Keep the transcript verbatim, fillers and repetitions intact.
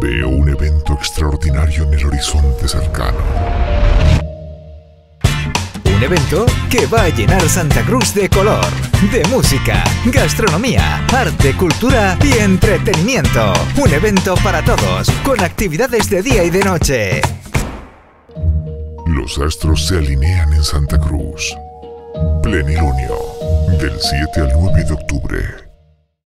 Veo un evento extraordinario en el horizonte cercano. Un evento que va a llenar Santa Cruz de color, de música, gastronomía, arte, cultura y entretenimiento. Un evento para todos, con actividades de día y de noche. Los astros se alinean en Santa Cruz. Plenilunio, del siete al nueve de octubre.